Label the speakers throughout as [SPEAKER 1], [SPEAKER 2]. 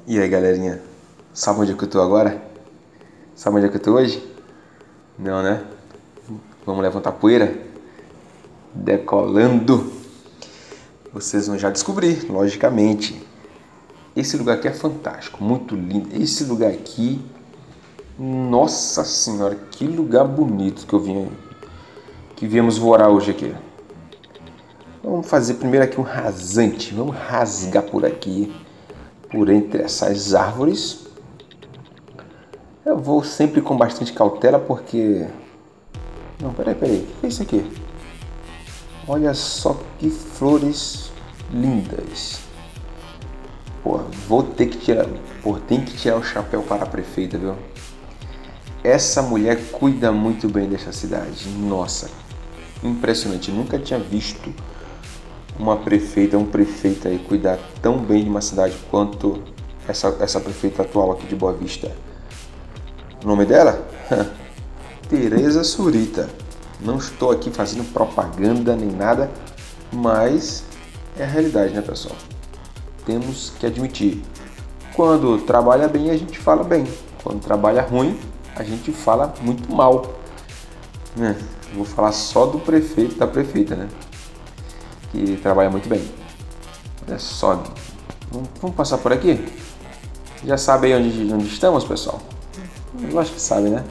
[SPEAKER 1] E aí, galerinha? Sabe onde é que eu tô agora? Sabe onde é que eu tô hoje? Não, né? Vamos levantar poeira? Decolando! Vocês vão já descobrir, logicamente. Esse lugar aqui é fantástico, muito lindo. Esse lugar aqui, nossa senhora, que lugar bonito que viemos voar hoje aqui. Vamos fazer primeiro aqui um rasante. Vamos rasgar por aqui, por entre essas árvores. Eu vou sempre com bastante cautela porque... Não, peraí. O que é isso aqui? Olha só que flores lindas. Pô, tem que tirar o chapéu para a prefeita, viu? Essa mulher cuida muito bem dessa cidade. Nossa, impressionante. Nunca tinha visto uma prefeita, um prefeito aí cuidar tão bem de uma cidade quanto essa prefeita atual aqui de Boa Vista. O nome dela? Tereza Surita. Não estou aqui fazendo propaganda nem nada, mas é a realidade, né, pessoal? Temos que admitir. Quando trabalha bem, a gente fala bem. Quando trabalha ruim, a gente fala muito mal. Vou falar só do prefeito, da prefeita, né? Que trabalha muito bem. Olha só. Vamos passar por aqui? Já sabe aí onde estamos, pessoal? Eu acho que sabe, né?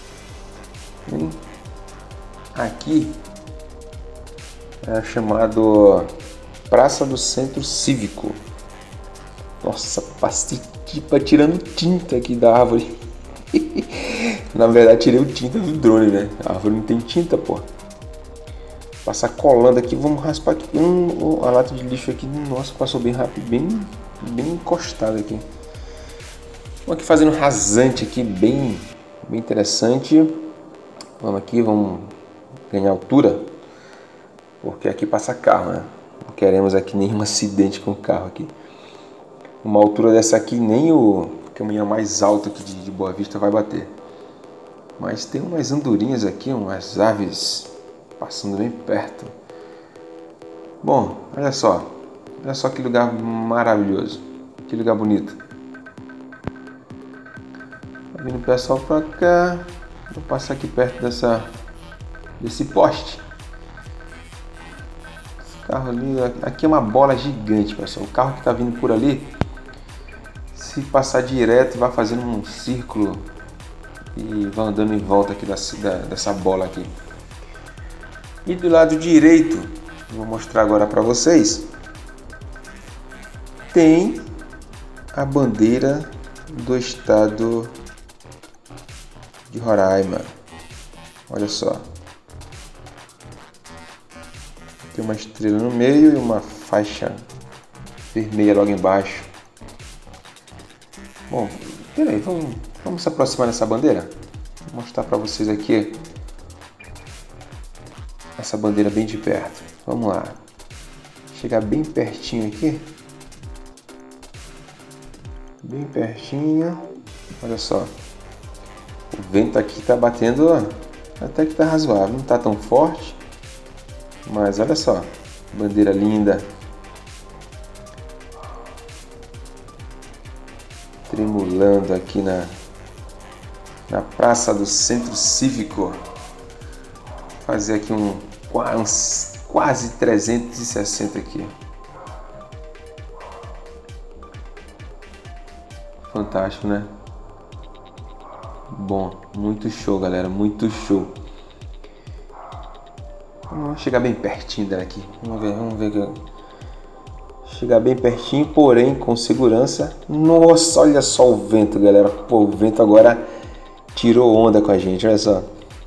[SPEAKER 1] Aqui é chamado Praça do Centro Cívico. Nossa, passei tirando tinta aqui da árvore. Na verdade, tirei o tinta do drone, né? A árvore não tem tinta, pô. Passar colando aqui, vamos raspar aqui. A lata de lixo aqui, nossa, passou bem rápido, bem encostado aqui. Vamos aqui fazendo rasante aqui, bem interessante. Vamos aqui, vamos ganhar altura, porque aqui passa carro, né? Não queremos aqui nenhum acidente com o carro aqui. Uma altura dessa aqui nem o caminhão mais alto aqui de Boa Vista vai bater. Mas tem umas andorinhas aqui, umas aves passando bem perto. Bom, olha só que lugar maravilhoso, que lugar bonito. Tá vindo o pessoal pra cá. Vou passar aqui perto desse poste. Esse carro ali, aqui é uma bola gigante, pessoal. O carro que está vindo por ali, se passar direto, vai fazendo um círculo e vai andando em volta aqui dessa bola aqui. E do lado direito, vou mostrar agora para vocês, tem a bandeira do estado de Roraima. Olha só. Tem uma estrela no meio e uma faixa vermelha logo embaixo. Bom, peraí, vamos se aproximar dessa bandeira? Vou mostrar para vocês aqui essa bandeira bem de perto. Vamos lá. Chegar bem pertinho aqui. Bem pertinho. Olha só. O vento aqui está batendo, até que está razoável, não está tão forte, mas olha só, bandeira linda, tremulando aqui na Praça do Centro Cívico. Vou fazer aqui uns quase 360 aqui. Fantástico, né? Bom, muito show, galera, muito show. Vamos chegar bem pertinho daqui. Vamos ver. Chegar bem pertinho, porém com segurança. Nossa, olha só o vento, galera. Pô, o vento agora tirou onda com a gente, olha só.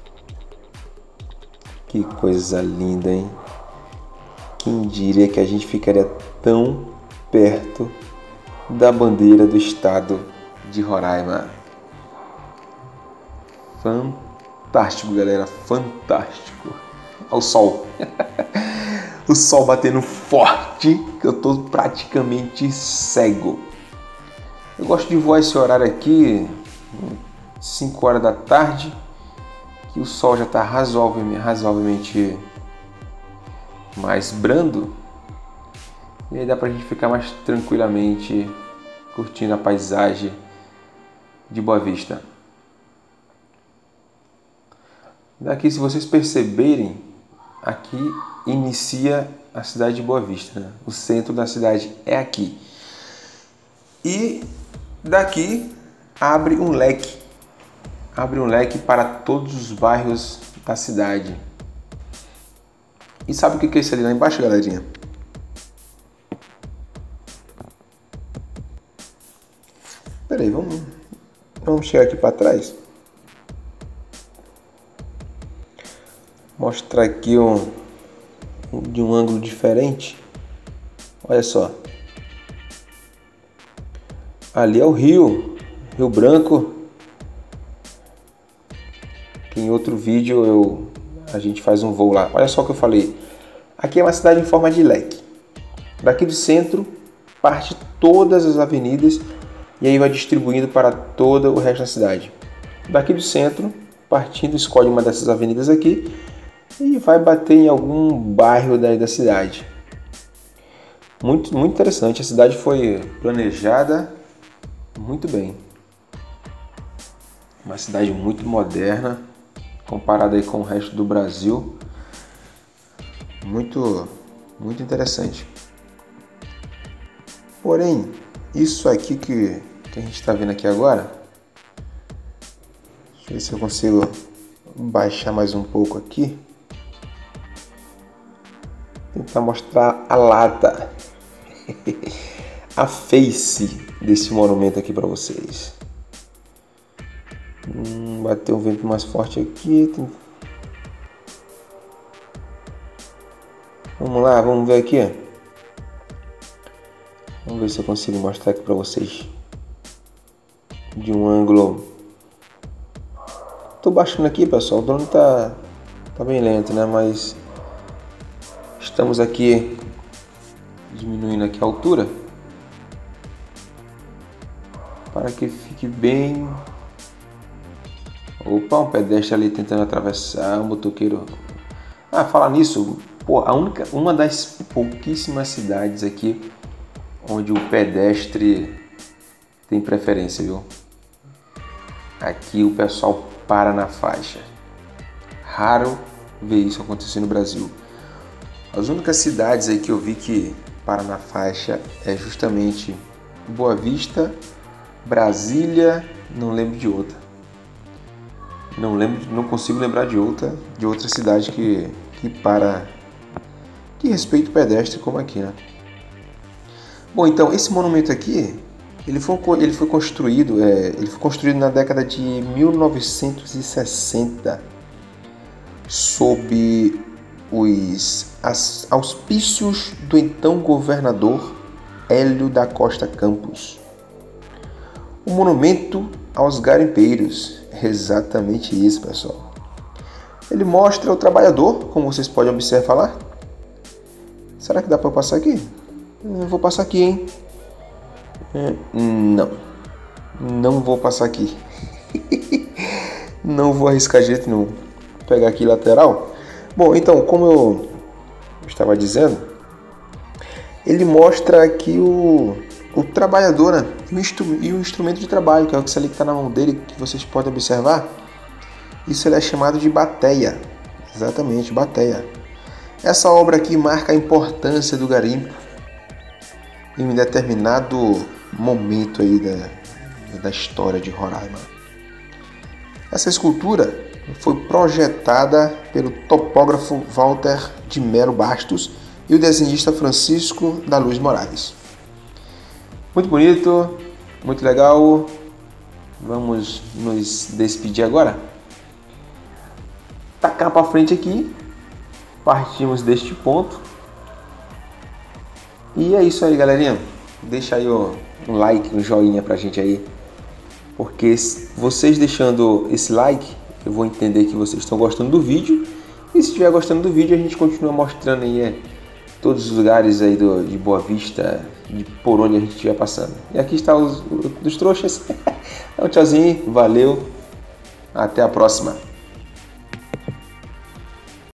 [SPEAKER 1] Que coisa linda, hein? Quem diria que a gente ficaria tão perto da bandeira do estado de Roraima? Fantástico, galera, fantástico. Olha o sol. O sol batendo forte, que eu tô praticamente cego. Eu gosto de voar esse horário aqui, 5 horas da tarde, que o sol já está razoavelmente mais brando. E aí dá pra gente ficar mais tranquilamente curtindo a paisagem de Boa Vista. Daqui, se vocês perceberem, aqui inicia a cidade de Boa Vista, né? O centro da cidade é aqui. E daqui abre um leque para todos os bairros da cidade. E sabe o que é isso ali lá embaixo, galerinha? Peraí, vamos chegar aqui para trás. Mostrar aqui de um ângulo diferente. Olha só. Ali é o Rio Branco. Que em outro vídeo a gente faz um voo lá. Olha só o que eu falei. Aqui é uma cidade em forma de leque. Daqui do centro parte todas as avenidas e aí vai distribuindo para todo o resto da cidade. Daqui do centro, partindo, escolhe uma dessas avenidas aqui e vai bater em algum bairro da cidade. Muito interessante. A cidade foi planejada muito bem. Uma cidade muito moderna, comparada aí com o resto do Brasil. Muito interessante. Porém, isso aqui que a gente está vendo aqui agora, deixa eu ver se eu consigo baixar mais um pouco aqui. Tentar mostrar a lata, a face desse monumento aqui para vocês. Bateu um vento mais forte aqui. Vamos lá, vamos ver aqui. Vamos ver se eu consigo mostrar aqui para vocês de um ângulo. Tô baixando aqui, pessoal. O drone tá bem lento, né? Mas estamos aqui diminuindo aqui a altura para que fique bem. Opa, um pedestre ali tentando atravessar, um motoqueiro. Falar nisso, pô, uma das pouquíssimas cidades aqui onde o pedestre tem preferência, viu? Aqui o pessoal para na faixa. Raro ver isso acontecer no Brasil. As únicas cidades aí que eu vi que para na faixa é justamente Boa Vista, Brasília, não lembro de outra. Não consigo lembrar de outra cidade que respeita o pedestre como aqui, né? Bom, então esse monumento aqui, ele foi construído na década de 1960 sob os auspícios do então governador Hélio da Costa Campos. O monumento aos garimpeiros, exatamente isso, pessoal. Ele mostra o trabalhador, como vocês podem observar lá. Será que dá para passar aqui? Eu vou passar aqui, hein? Não vou passar aqui. Não vou arriscar jeito nenhum. Vou pegar aqui lateral. Bom, então, como eu estava dizendo, ele mostra aqui o trabalhador, né? E o instrumento de trabalho, que é o que está na mão dele, que vocês podem observar. Isso ele é chamado de bateia. Exatamente, bateia. Essa obra aqui marca a importância do garimpo em um determinado momento aí da história de Roraima. Essa escultura foi projetada pelo topógrafo Walter de Melo Bastos e o desenhista Francisco da Luz Moraes. Muito bonito, muito legal. Vamos nos despedir agora. Tacar para frente aqui. Partimos deste ponto. E é isso aí, galerinha. Deixa aí um like, um joinha pra gente aí. Porque vocês deixando esse like, eu vou entender que vocês estão gostando do vídeo. E se estiver gostando do vídeo, a gente continua mostrando aí todos os lugares aí de Boa Vista, por onde a gente estiver passando. E aqui está os dos trouxas. Então, tchauzinho, valeu. Até a próxima.